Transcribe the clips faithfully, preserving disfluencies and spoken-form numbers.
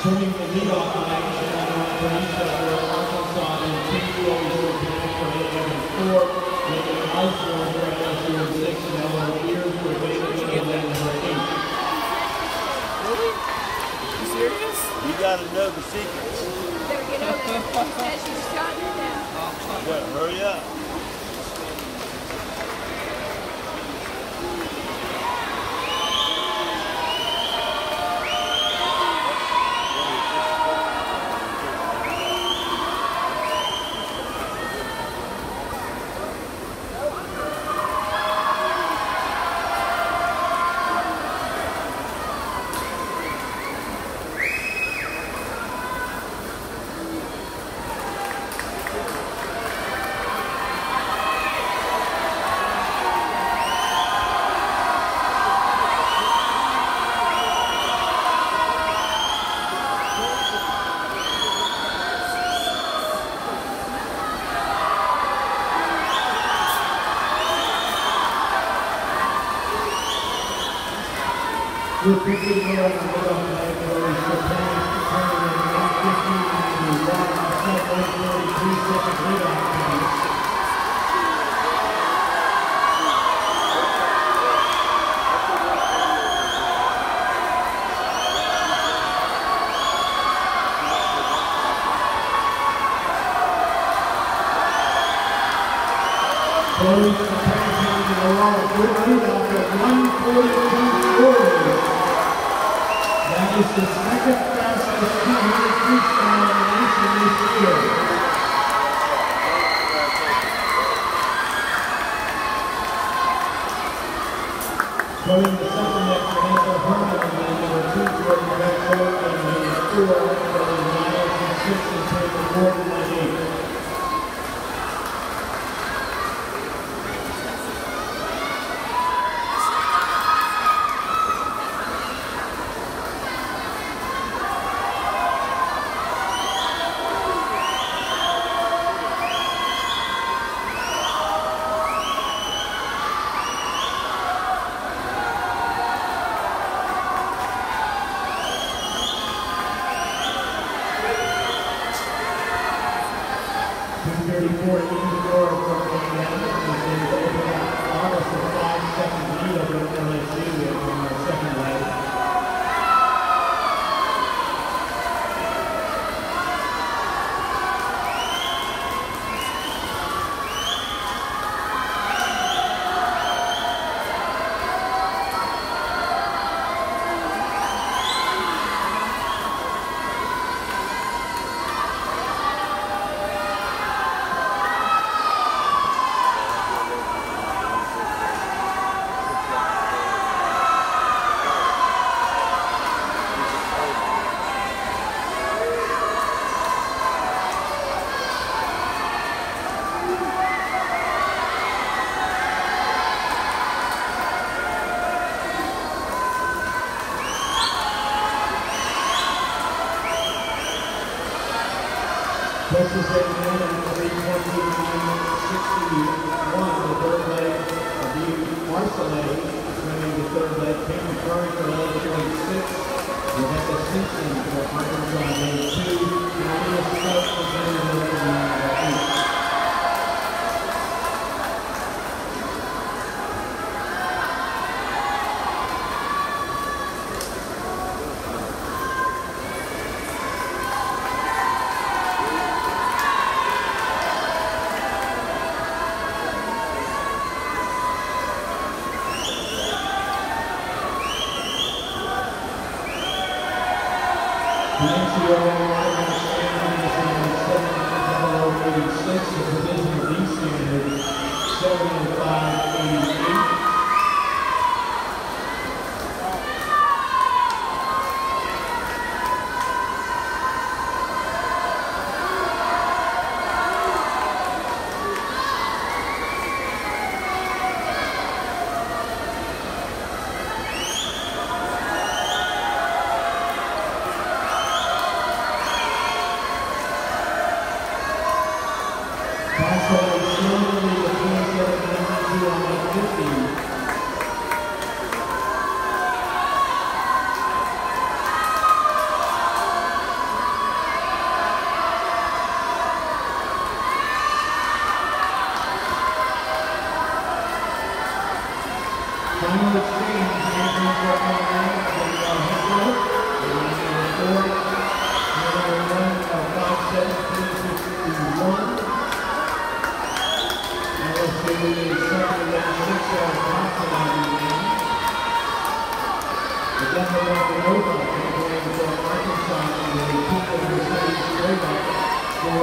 Turning the leadoff tonight, Shenandoah Teresa for Arkansas and two, always represented for Evan Ford, Lincoln Osborne for L S U and six, and Ellen Ears for Baylor and number eight. Really? You serious? You gotta know the secrets. Better get over there. She said she's shutting it down. You better hurry up. We're quickly going on the middle category, Chopin turning in one fifteen to one, one forty-three second leadoff time. Chloe Chopin turning in a row, good leadoff at one forty-two forty. That is the second fastest two hundred freestyle in the nation this year. Running the second next to Angel Herman and then number two, Jordan Bexler, and then four, running Miles and six, and Taylor Gordon and eight. two thirty-four in the door from Indiana, and then over that almost a five second lead over L S U in the second leg. Texas A and M three twenty-nine sixty-one, the third leg of the Marcellet, winning the third leg. Cameron Curry for L S U in six, Rebecca Simpson for Arkansas in two, Maria Scott for Vanderbilt in eight. Nancy O'Reilly standings in seven eighty-six, the Division D standard seventy-five eighty-eight.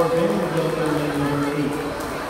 for Vanderbilt, they're ranked number eight.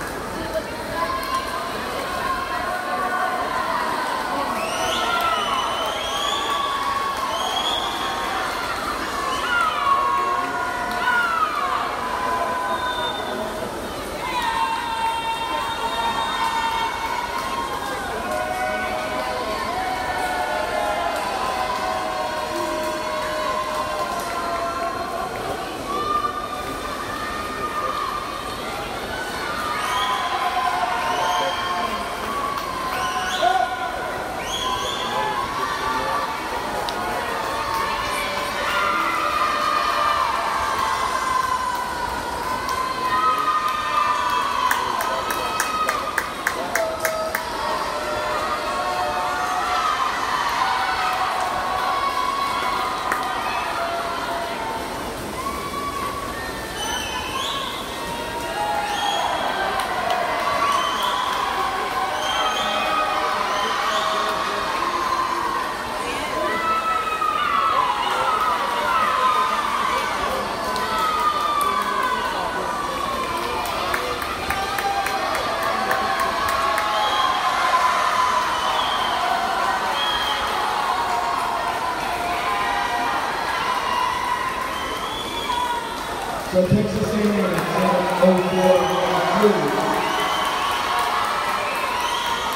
So Texas A and M seven oh four three.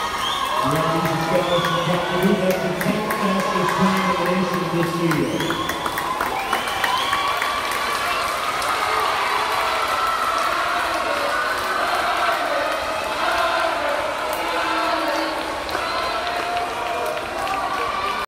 Now these scholars from Chattanooga, that's the tenth fastest time in the nation this year.